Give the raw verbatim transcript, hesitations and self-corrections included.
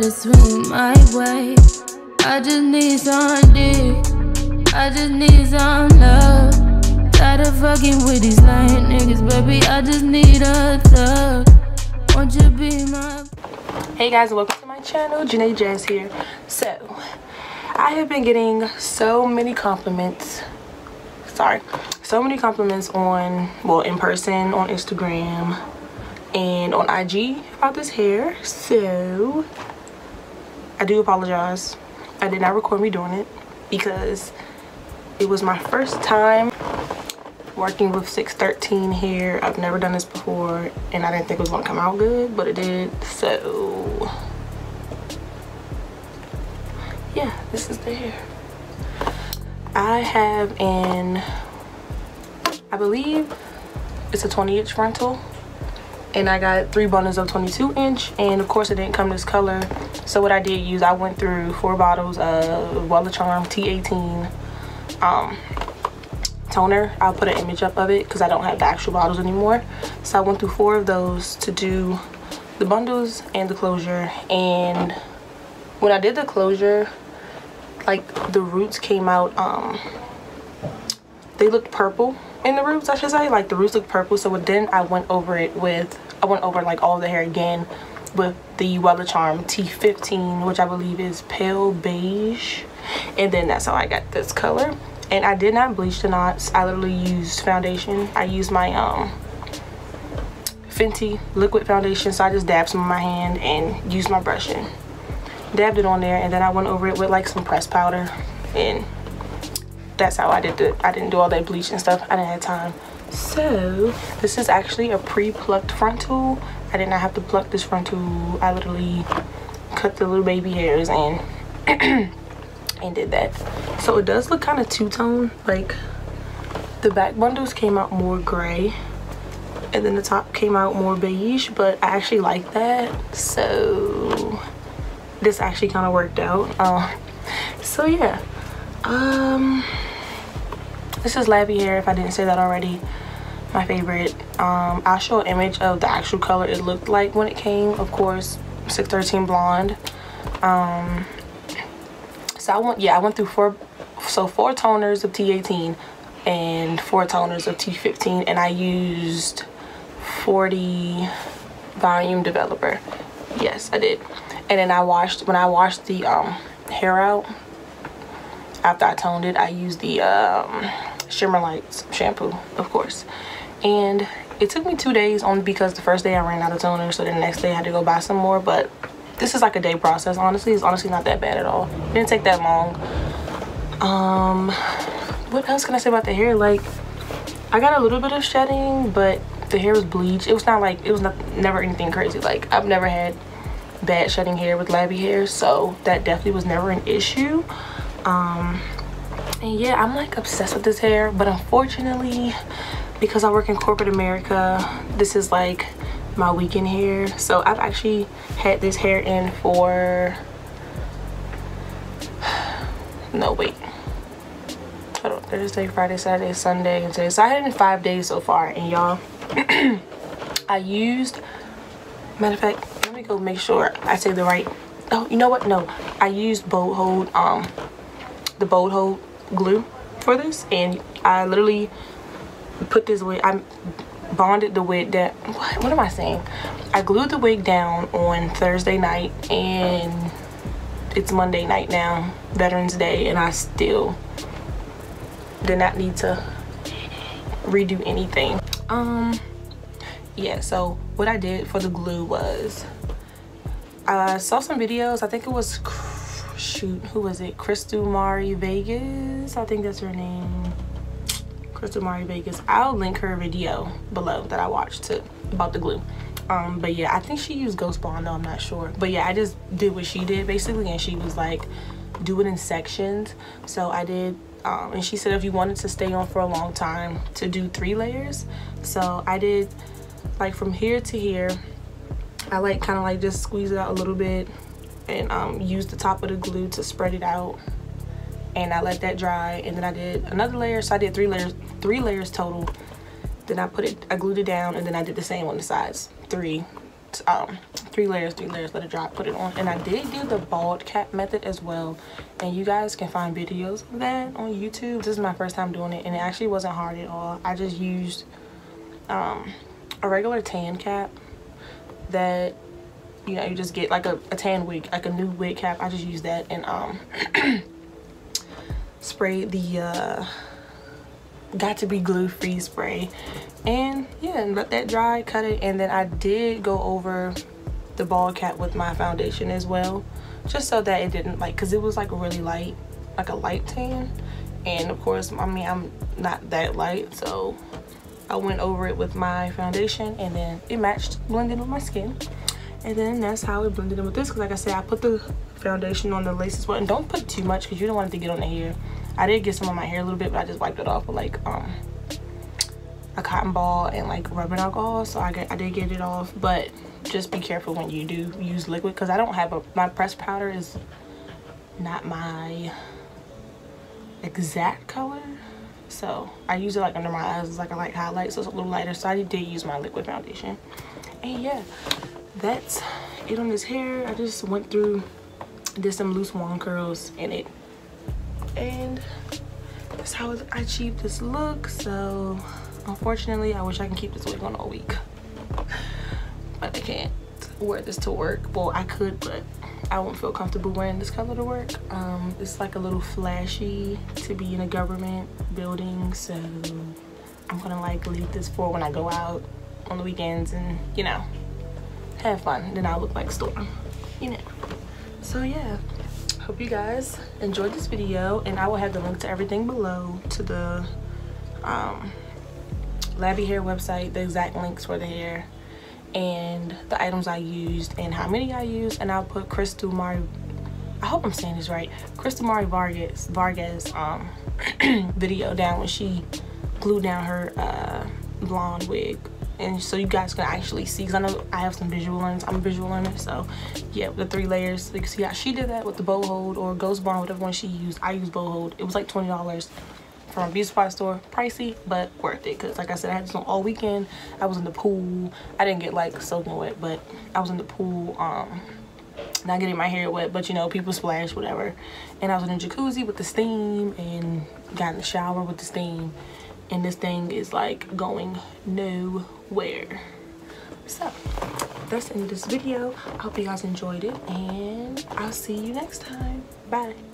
wanna swing my way. I just need some dick, I just need some love. Tired of fucking with these lame niggas, baby, I just need a thug. Won't you be my... Hey guys, welcome to my channel. Janae Jazz here. So, I have been getting so many compliments. Sorry. So many compliments on, well, in person, on Instagram, and on I G about this hair. So, I do apologize. I did not record me doing it because it was my first time working with six thirteen hair. I've never done this before and I didn't think it was gonna come out good, but it did. So yeah, this is the hair. I have an, I believe it's a twenty inch frontal, and I got three bundles of twenty-two inch, and of course it didn't come this color. So what I did use, I went through four bottles of Wella Charm T eighteen um toner. I'll put an image up of it because I don't have the actual bottles anymore. So I went through four of those to do the bundles and the closure. And when I did the closure, like the roots came out, um they looked purple in the roots, I should say. Like the roots looked purple. So then I went over it with, I went over like all the hair again with the Wella Charm T fifteen, which I believe is pale beige, and then that's how I got this color. And I did not bleach the knots. I literally used foundation. I used my um Fenty liquid foundation. So I just dabbed some in my hand and used my brush and dabbed it on there. And then I went over it with like some pressed powder. And that's how I did the, I didn't do all that bleach and stuff. I didn't have time. So this is actually a pre-plucked frontal. I did not have to pluck this frontal. I literally cut the little baby hairs and and did that. So it does look kind of two-tone. Like the back bundles came out more gray and then the top came out more beige, but I actually like that. So this actually kind of worked out. Uh, so yeah, um this is Labby hair, if I didn't say that already. My favorite. um I'll show an image of the actual color it looked like when it came. Of course, six thirteen blonde. um So I went, yeah, I went through four, so four toners of T eighteen and four toners of T fifteen, and I used forty volume developer. Yes, I did. And then I washed, when I washed the um, hair out, after I toned it, I used the um, Shimmer Lights shampoo, of course. And it took me two days only because the first day I ran out of toner, so the next day I had to go buy some more, but this is like a day process. Honestly, it's honestly not that bad at all. It didn't take that long. Um, what else can I say about the hair? Like, I got a little bit of shedding, but the hair was bleached. It was not like, it was not, never anything crazy. Like, I've never had bad shedding hair with Labby hair, so that definitely was never an issue. Um, and yeah, I'm like obsessed with this hair, but unfortunately, because I work in corporate America, this is like my weekend hair. So I've actually had this hair in for, no wait, hold on, Thursday, Friday, Saturday, Sunday, and today. So I had it in five days so far, and y'all, I used, matter of fact, let me go make sure I say the right, oh, you know what, no, I used Bold Hold, um, the Bold Hold glue for this, and I literally put this wig, I bonded the wig down, what, what am I saying? I glued the wig down on Thursday night, and it's Monday night now, Veterans Day, and I still did not need to redo anything. Um, yeah, so what I did for the glue was, I saw some videos, I think it was, shoot, who was it? Crystal Mari Vegas, I think that's her name. Crystal Mari Vegas. I'll link her video below that I watched to, about the glue. Um, but yeah, I think she used Ghost Bond though, I'm not sure. But yeah, I just did what she did basically, and she was like, do it in sections. So I did, um, and she said if you wanted to stay on for a long time, to do three layers. So I did like from here to here. I like kind of like just squeeze it out a little bit and um, use the top of the glue to spread it out. And I let that dry, and then I did another layer. So I did three layers, three layers total. Then I put it, I glued it down, and then I did the same on the sides. Three, um, three three layers, three layers, let it dry, put it on. And I did do the bald cap method as well, and you guys can find videos of that on YouTube. This is my first time doing it, and it actually wasn't hard at all. I just used um, a regular tan cap that, you know, you just get like a, a tan wig, like a new wig cap. I just used that and um sprayed the uh Got to Be Glue Free spray, and yeah, and let that dry, cut it. And then I did go over the bald cap with my foundation as well, just so that it didn't, like, because it was like really light, like a light tan, and of course, I mean, I'm not that light, so I went over it with my foundation, and then it matched, blended with my skin. And then that's how it blended in with this, because like I said, I put the foundation on the laces, but don't put too much because you don't want it to get on the hair. I did get some on my hair a little bit, but I just wiped it off with like um a cotton ball and like rubbing alcohol, so I get I did get it off. But just be careful when you do use liquid, because I don't have a, my pressed powder is not my exact color, so I use it like under my eyes. It's like a light highlight, so it's a little lighter, so I did use my liquid foundation. And yeah, that's it on this hair. I just went through, did some loose wand curls in it, and that's how I achieved this look. So unfortunately, I wish I can keep this wig on all week, but I can't wear this to work. Well, I could, but I won't feel comfortable wearing this color to work. Um it's like a little flashy to be in a government building, so I'm gonna like leave this for when I go out on the weekends and, you know, have fun. Then I'll look like Storm, you know. So yeah, hope you guys enjoyed this video, and I will have the link to everything below, to the um Labby Hair website, the exact links for the hair, and the items I used and how many I used. And I'll put Crystal Mari, I hope I'm saying this right, Crystal Mari Vargas Vargas um video down when she glued down her uh blonde wig, and so you guys can actually see, because I know I have some visual learners. I'm a visual learner, so yeah, the three layers, you can see how she did that with the bow hold or ghost bond, whatever one she used. I used bow hold. It was like twenty dollars from a beauty supply store, pricey but worth it, because like I said, I had this on all weekend. I was in the pool. I didn't get like soaking wet, but I was in the pool, um not getting my hair wet, but you know, people splash, whatever. And I was in the jacuzzi with the steam, and got in the shower with the steam, and this thing is like going nowhere. So that's the end of this video. I hope you guys enjoyed it, and I'll see you next time. Bye.